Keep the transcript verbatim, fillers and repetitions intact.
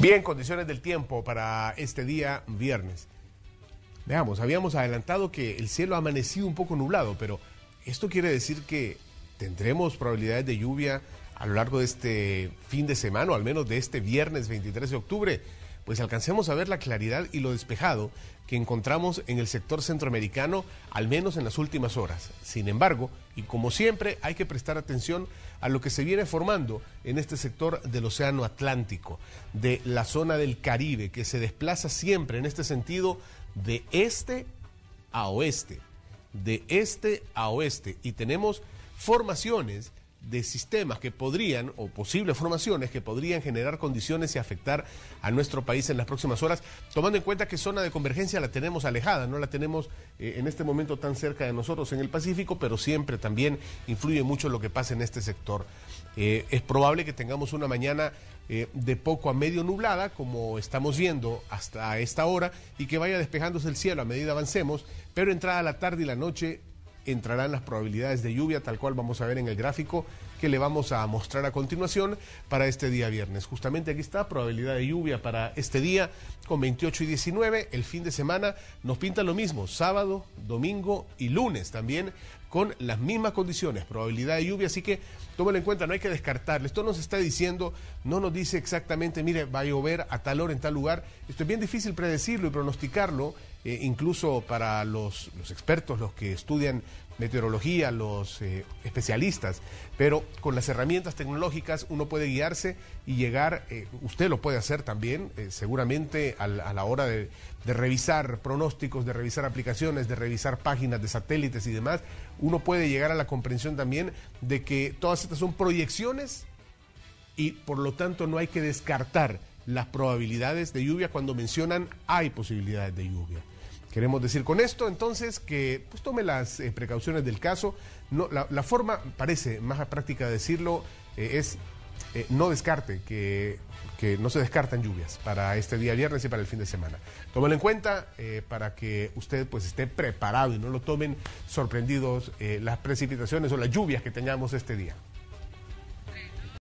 Bien, condiciones del tiempo para este día viernes. Veamos, habíamos adelantado que el cielo ha amanecido un poco nublado, pero esto quiere decir que tendremos probabilidades de lluvia a lo largo de este fin de semana, o al menos de este viernes veintitrés de octubre, pues alcancemos a ver la claridad y lo despejado que encontramos en el sector centroamericano, al menos en las últimas horas. Sin embargo, y como siempre, hay que prestar atención a lo que se viene formando en este sector del Océano Atlántico, de la zona del Caribe, que se desplaza siempre en este sentido de este a oeste, de este a oeste, y tenemos formaciones de sistemas que podrían, o posibles formaciones que podrían generar condiciones y afectar a nuestro país en las próximas horas, tomando en cuenta que zona de convergencia la tenemos alejada, no la tenemos eh, en este momento tan cerca de nosotros en el Pacífico, pero siempre también influye mucho lo que pasa en este sector. Eh, es probable que tengamos una mañana eh, de poco a medio nublada, como estamos viendo hasta esta hora, y que vaya despejándose el cielo a medida avancemos, pero entrada la tarde y la noche entrarán las probabilidades de lluvia, tal cual vamos a ver en el gráfico que le vamos a mostrar a continuación para este día viernes. Justamente aquí está, probabilidad de lluvia para este día con veintiocho y diecinueve. El fin de semana nos pinta lo mismo, sábado, domingo y lunes también con las mismas condiciones, probabilidad de lluvia, así que tómalo en cuenta, no hay que descartarlo. Esto nos está diciendo, no nos dice exactamente, mire, va a llover a tal hora en tal lugar. Esto es bien difícil predecirlo y pronosticarlo, eh, incluso para los, los expertos, los que estudian meteorología, los eh, especialistas, pero con las herramientas tecnológicas uno puede guiarse y llegar, eh, usted lo puede hacer también, eh, seguramente a la, a la hora de, de revisar pronósticos, de revisar aplicaciones, de revisar páginas de satélites y demás, uno puede llegar a la comprensión también de que todas estas son proyecciones y por lo tanto no hay que descartar las probabilidades de lluvia cuando mencionan hay posibilidades de lluvia. Queremos decir con esto, entonces, que pues, tome las eh, precauciones del caso. No, la, la forma, parece más práctica de decirlo, eh, es eh, no descarte, que, que no se descartan lluvias para este día viernes y para el fin de semana. Tómelo en cuenta eh, para que usted pues, esté preparado y no lo tomen sorprendidos eh, las precipitaciones o las lluvias que tengamos este día.